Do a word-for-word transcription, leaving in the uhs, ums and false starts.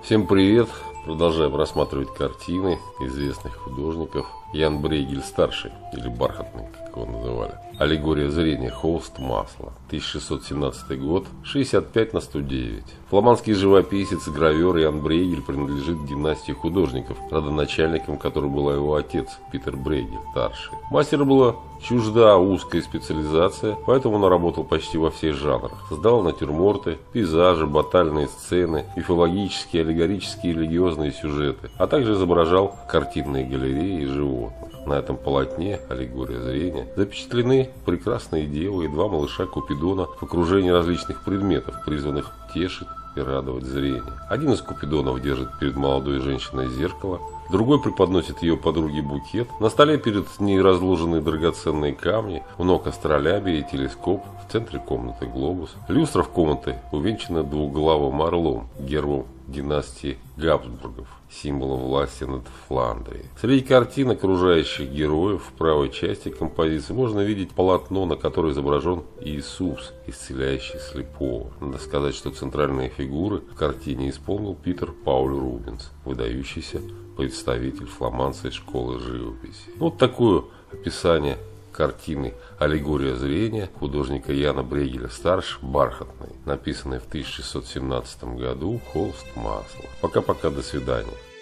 Всем привет! Продолжаем рассматривать картины известных художников. Ян Брейгель старший, или Бархатный, как его называли. Аллегория зрения, холст, масло. тысяча шестьсот семнадцатый год, шестьдесят пять на сто девять. Фламандский живописец и гравер Ян Брейгель принадлежит к династии художников, родоначальником которой был его отец Питер Брейгель старший. Мастеру была чужда узкая специализация, поэтому он работал почти во всех жанрах. Создавал натюрморты, пейзажи, батальные сцены, мифологические, аллегорические и религиозные сюжеты, а также изображал картинные галереи и животных. На этом полотне «Аллегория зрения» запечатлены прекрасные девы и два малыша Купидона в окружении различных предметов, призванных тешить и радовать зрение. Один из Купидонов держит перед молодой женщиной зеркало, другой преподносит ее подруге букет. На столе перед ней разложены драгоценные камни, у ног астролябия и телескоп, в центре комнаты глобус. Люстра в комнате увенчана двуглавым орлом, гербом династии Габсбургов, символом власти над Фландрией. Среди картин окружающих героев в правой части композиции можно видеть полотно, на котором изображен Иисус, исцеляющий слепого. Надо сказать, что центральные фигуры в картине исполнил Питер Пауль Рубенс, выдающийся представитель фламандской школы живописи. Вот такое описание картины «Аллегория зрения» художника Яна Брейгеля старшего, Бархатный, написанной в тысяча шестьсот семнадцатом году, холст, масло. Пока-пока, до свидания.